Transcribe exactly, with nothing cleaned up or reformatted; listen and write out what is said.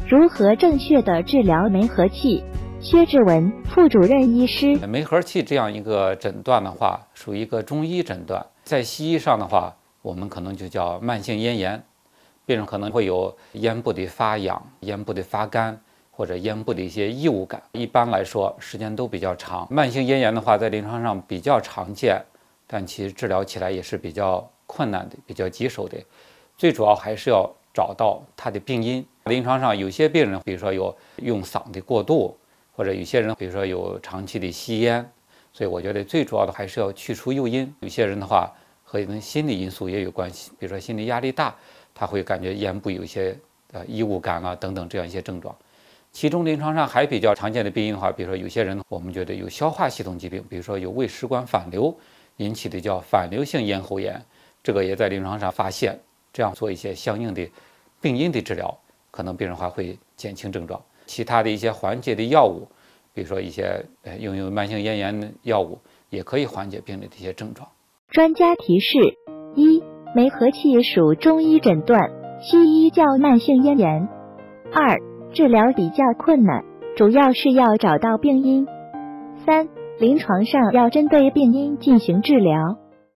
如何正确的治疗梅核气？薛志文副主任医师， 梅核气这样一个诊断的话，属于一个中医诊断，在西医上的话，我们可能就叫慢性咽炎，病人可能会有咽部的发痒、咽部的发干，或者咽部的一些异物感。一般来说，时间都比较长。慢性咽炎的话，在临床上比较常见，但其实治疗起来也是比较困难的、比较棘手的。最主要还是要找到它的病因。临床上有些病人，比如说有用嗓的过度，或者有些人，比如说有长期的吸烟，所以我觉得最主要的还是要去除诱因。有些人的话和心理因素也有关系，比如说心理压力大，他会感觉咽部有一些呃异物感啊等等这样一些症状。其中临床上还比较常见的病因的话，比如说有些人我们觉得有消化系统疾病，比如说有胃食管反流引起的叫反流性咽喉炎，这个也在临床上发现，这样做一些相应的病因的治疗，可能病人还会减轻症状。其他的一些缓解的药物，比如说一些呃用有慢性咽炎的药物，也可以缓解病人的一些症状。 专家提示：一、梅核气属中医诊断，西医叫慢性咽炎。二、治疗比较困难，主要是要找到病因。三、临床上要针对病因进行治疗。